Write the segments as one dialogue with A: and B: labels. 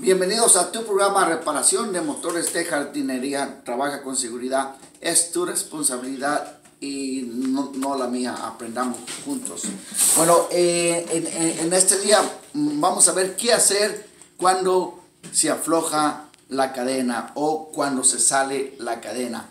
A: Bienvenidos a tu programa Reparación de Motores de Jardinería. Trabaja con seguridad, es tu responsabilidad y no la mía. Aprendamos juntos. Bueno, en este día vamos a ver qué hacer cuando se afloja la cadena o cuando se sale la cadena.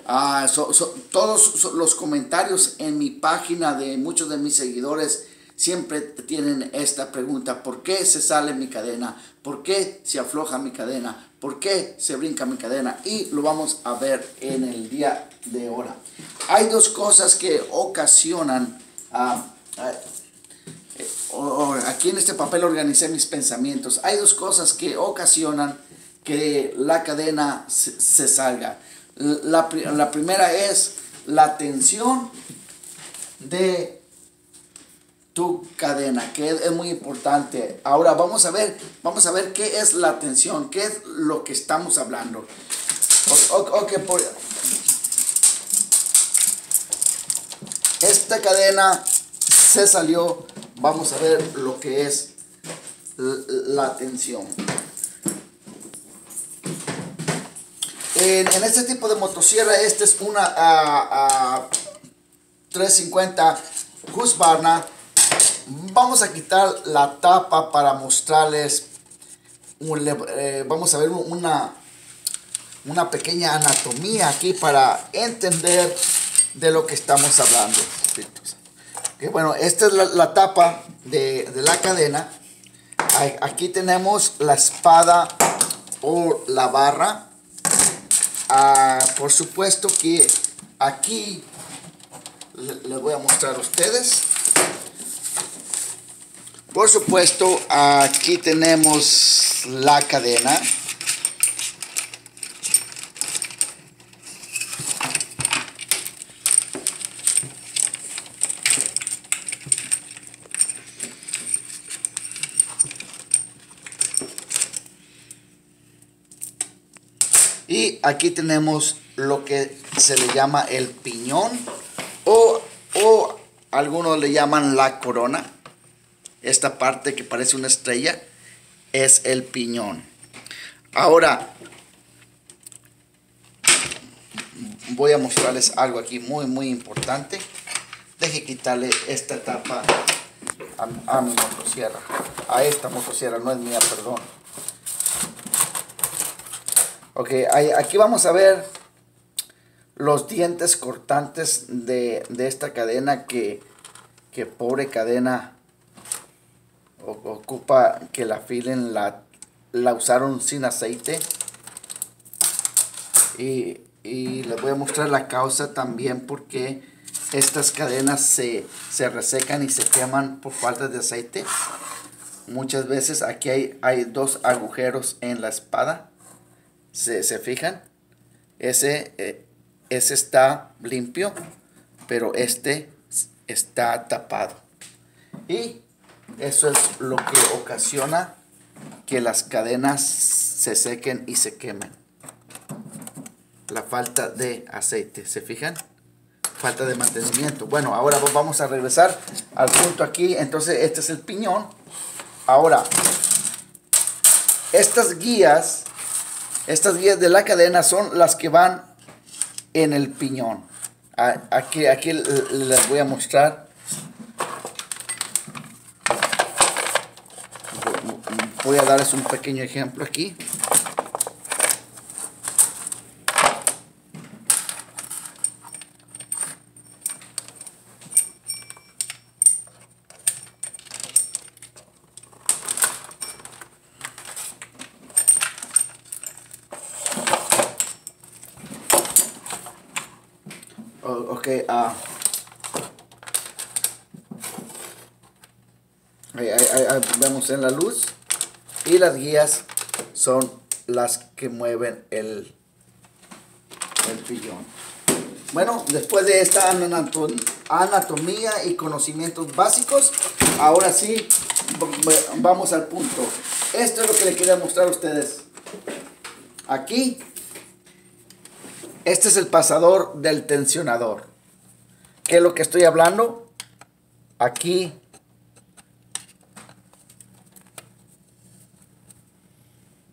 A: Todos los comentarios en mi página de muchos de mis seguidores siempre tienen esta pregunta: ¿por qué se sale mi cadena? ¿Por qué se afloja mi cadena? ¿Por qué se brinca mi cadena? Y lo vamos a ver en el día de ahora. Hay dos cosas que ocasionan, aquí en este papel organicé mis pensamientos. Hay dos cosas que ocasionan que la cadena se salga. La primera es la tensión de tu cadena, que es muy importante. Ahora vamos a ver qué es la tensión, qué es lo que estamos hablando. Esta cadena se salió. Vamos a ver lo que es la tensión. En este tipo de motosierra, esta es una 350 Husqvarna. Vamos a quitar la tapa para mostrarles, vamos a ver una pequeña anatomía aquí para entender de lo que estamos hablando. Okay, bueno, esta es la tapa de la cadena. Aquí tenemos la espada o la barra. Por supuesto que aquí les voy a mostrar a ustedes. Por supuesto, aquí tenemos la cadena. Y aquí tenemos lo que se le llama el piñón o algunos le llaman la corona. Esta parte que parece una estrella es el piñón. Ahora voy a mostrarles algo aquí muy importante. Deje quitarle esta tapa a mi motosierra. A esta motosierra, no es mía, perdón. Ok, aquí vamos a ver los dientes cortantes de esta cadena que pobre cadena ocupa que la afilen. La usaron sin aceite y les voy a mostrar la causa también porque estas cadenas se resecan y se queman por falta de aceite. Muchas veces aquí hay dos agujeros en la espada. ¿Se fijan? Ese está limpio, pero este está tapado. Y eso es lo que ocasiona que las cadenas se sequen y se quemen. La falta de aceite, ¿se fijan? Falta de mantenimiento. Bueno, ahora vamos a regresar al punto aquí. Entonces, este es el piñón. Ahora, estas guías de la cadena son las que van en el piñón. Aquí les voy a mostrar. Voy a darles un pequeño ejemplo aquí. Ok, ahí vemos en la luz. Y las guías son las que mueven el piñón. Bueno, después de esta anatomía y conocimientos básicos, ahora sí vamos al punto. Esto es lo que les quería mostrar a ustedes. Aquí, este es el pasador del tensionador. ¿Qué es lo que estoy hablando? Aquí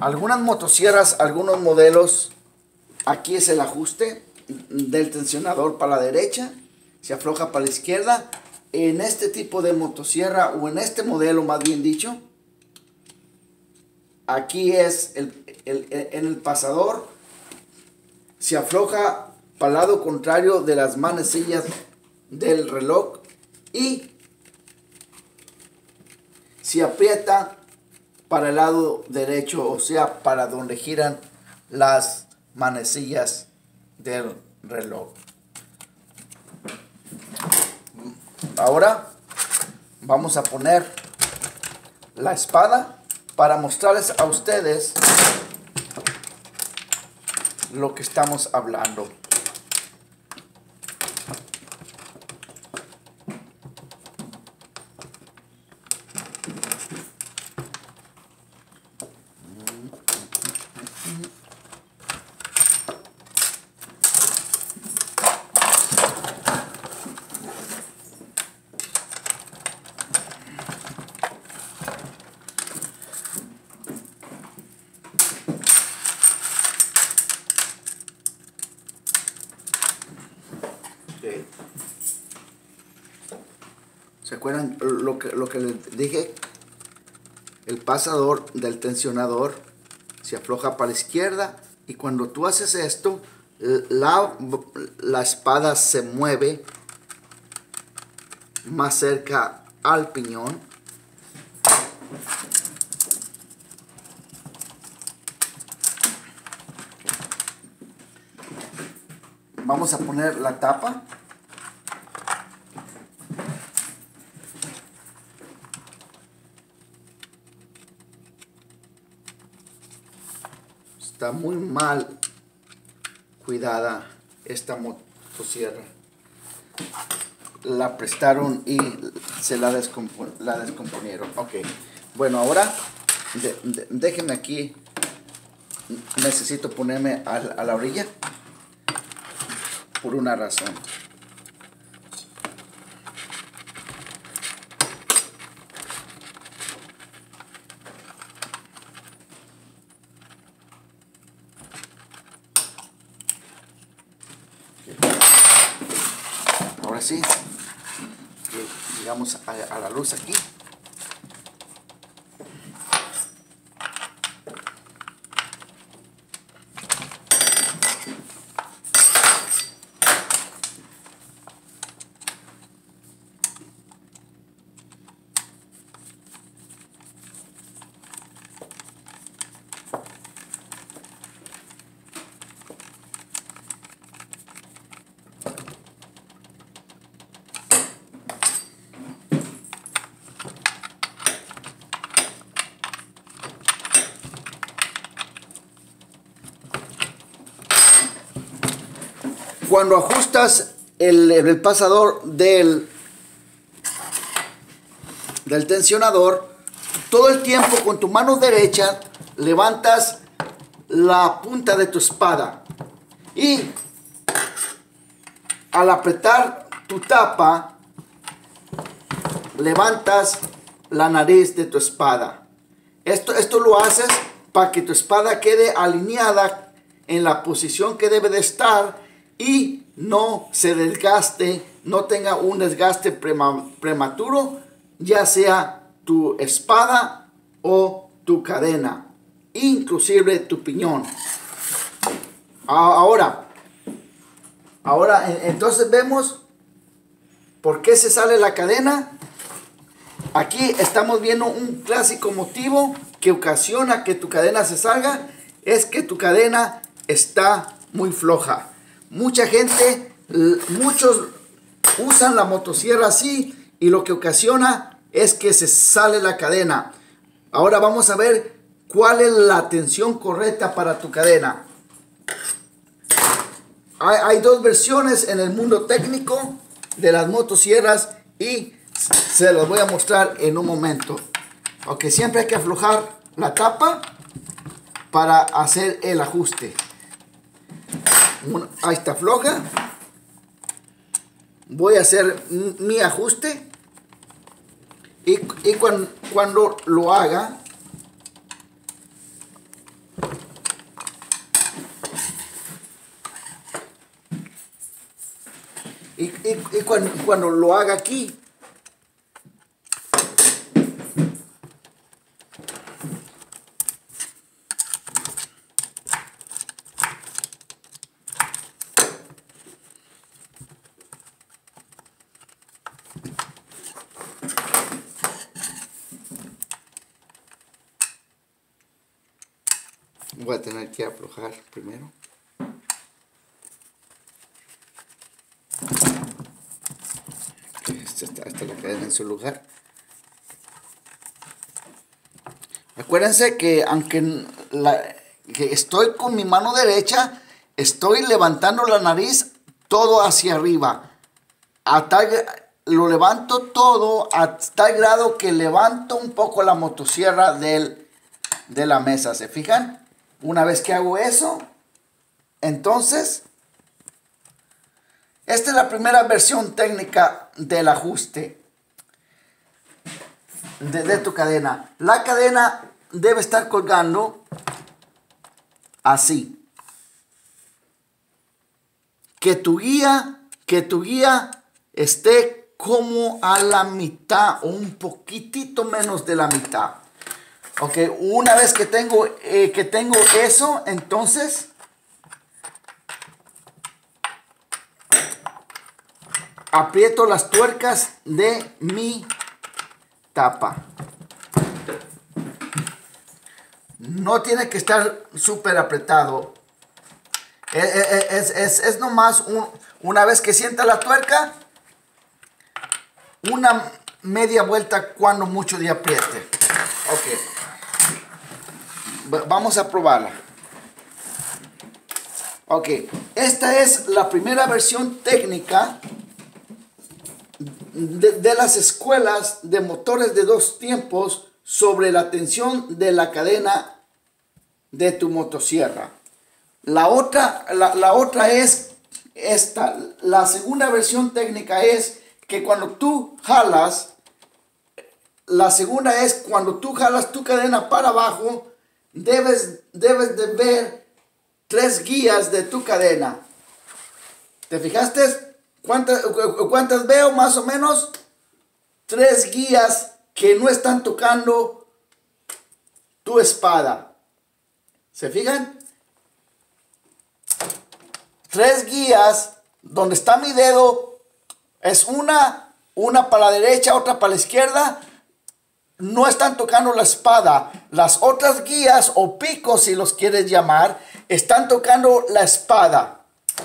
A: Algunas motosierras, algunos modelos, aquí es el ajuste del tensionador para la derecha, se afloja para la izquierda. En este tipo de motosierra, o en este modelo más bien dicho, aquí es en el pasador, se afloja para el lado contrario de las manecillas del reloj y se aprieta para el lado derecho, o sea, para donde giran las manecillas del reloj. Ahora vamos a poner la espada para mostrarles a ustedes lo que estamos hablando. ¿Se acuerdan lo que les dije? El pasador del tensionador se afloja para la izquierda y cuando tú haces esto, la espada se mueve más cerca al piñón. Vamos a poner la tapa. Está muy mal cuidada esta motosierra. La prestaron y se la descomponieron. Ok. Bueno, ahora déjenme aquí. Necesito ponerme a la orilla por una razón. Ahora sí, llegamos a la luz aquí. Cuando ajustas el pasador del tensionador, todo el tiempo con tu mano derecha levantas la punta de tu espada y al apretar tu tapa levantas la nariz de tu espada. Esto lo haces para que tu espada quede alineada en la posición que debe de estar y no se desgaste, no tenga un desgaste prematuro, ya sea tu espada o tu cadena, inclusive tu piñón. Ahora entonces vemos por qué se sale la cadena. Aquí estamos viendo un clásico motivo que ocasiona que tu cadena se salga, es que tu cadena está muy floja. Muchos usan la motosierra así y lo que ocasiona es que se sale la cadena. Ahora vamos a ver cuál es la tensión correcta para tu cadena. Hay dos versiones en el mundo técnico de las motosierras y se las voy a mostrar en un momento. Ok, siempre hay que aflojar la tapa para hacer el ajuste. Ahí está floja. Voy a hacer mi ajuste y cuando lo haga cuando lo haga aquí, voy a tener que aflojar primero. Esta la cadena en su lugar. Acuérdense que aunque que estoy con mi mano derecha, estoy levantando la nariz todo hacia arriba. Lo levanto todo a tal grado que levanto un poco la motosierra de la mesa. ¿Se fijan? Una vez que hago eso, entonces, esta es la primera versión técnica del ajuste de tu cadena. La cadena debe estar colgando así. Que tu guía esté como a la mitad o un poquitito menos de la mitad. Ok, una vez que tengo eso, entonces aprieto las tuercas de mi tapa. No tiene que estar súper apretado. Es nomás una vez que sienta la tuerca, una media vuelta cuando mucho de apriete. Ok. Vamos a probarla. Ok. Esta es la primera versión técnica de las escuelas de motores de 2 tiempos sobre la tensión de la cadena de tu motosierra. La otra es esta. La segunda versión técnica es que cuando tú jalas, la segunda es cuando tú jalas tu cadena para abajo, debes de ver 3 guías de tu cadena. ¿Te fijaste? ¿Cuántas veo más o menos? 3 guías que no están tocando tu espada. ¿Se fijan? 3 guías donde está mi dedo. Es una para la derecha, otra para la izquierda. No están tocando la espada. Las otras guías o picos, si los quieres llamar, están tocando la espada.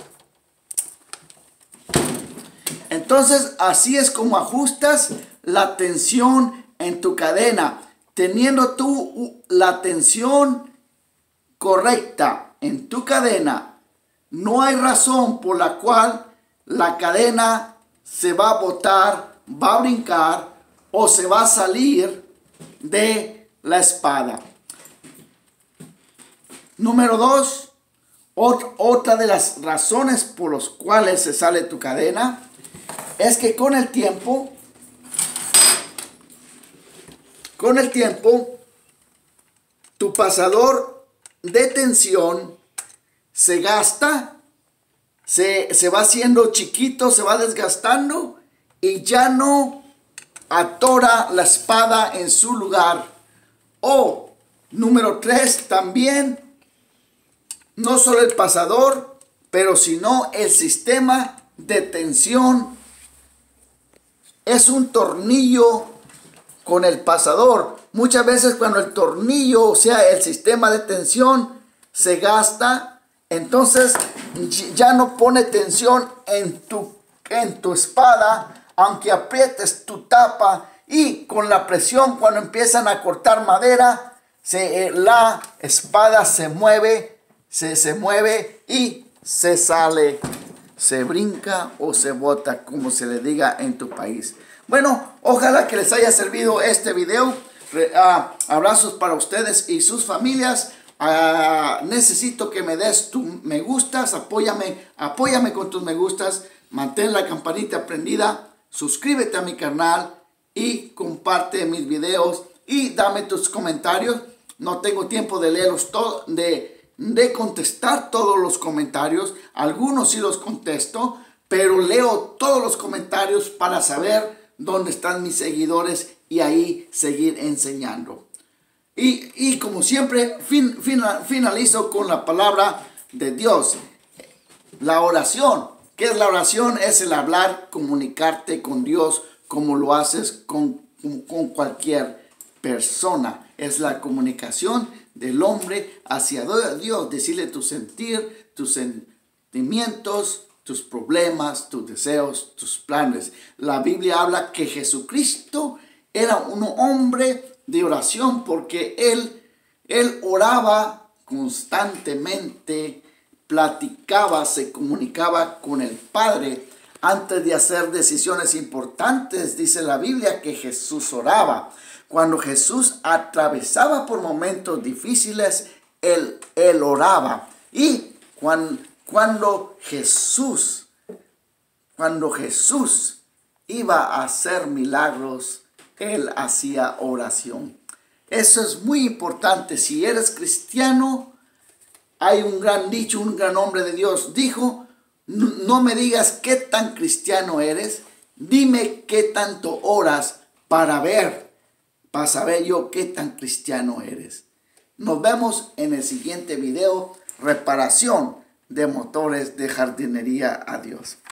A: Entonces, así es como ajustas la tensión en tu cadena. Teniendo tú la tensión correcta en tu cadena, no hay razón por la cual la cadena se va a botar, va a brincar o se va a salir de la espada. Número 2, otra de las razones por las cuales se sale tu cadena es que con el tiempo, tu pasador de tensión se gasta, se va haciendo chiquito, se va desgastando y ya no atora la espada en su lugar. O número 3, también no solo el pasador, pero sino el sistema de tensión. Es un tornillo con el pasador. Muchas veces cuando el tornillo, o sea, el sistema de tensión se gasta, entonces ya no pone tensión en tu espada, aunque aprietes tu tapa, y con la presión cuando empiezan a cortar madera, la espada se mueve y se sale, se brinca o se bota, como se le diga en tu país. Bueno, ojalá que les haya servido este video. Abrazos para ustedes y sus familias. Necesito que me des tu me gustas, apóyame con tus me gustas, mantén la campanita prendida, suscríbete a mi canal y comparte mis videos y dame tus comentarios. No tengo tiempo de leerlos todos, de contestar todos los comentarios. Algunos sí los contesto, pero leo todos los comentarios para saber dónde están mis seguidores y ahí seguir enseñando. Y como siempre, finalizo con la palabra de Dios. La oración. ¿Qué es la oración? Es el hablar, comunicarte con Dios como lo haces con cualquier persona. Es la comunicación del hombre hacia Dios. Decirle tu sentir, tus sentimientos, tus problemas, tus deseos, tus planes. La Biblia habla que Jesucristo era un hombre de oración porque él oraba constantemente, platicaba, se comunicaba con el Padre antes de hacer decisiones importantes. Dice la Biblia que Jesús oraba. Cuando Jesús atravesaba por momentos difíciles, él oraba. Y cuando Jesús iba a hacer milagros, él hacía oración. Eso es muy importante. Si eres cristiano, hay un gran dicho, un gran hombre de Dios dijo: no me digas qué tan cristiano eres, dime qué tanto oras para saber yo qué tan cristiano eres. Nos vemos en el siguiente video: reparación de motores de jardinería. Adiós.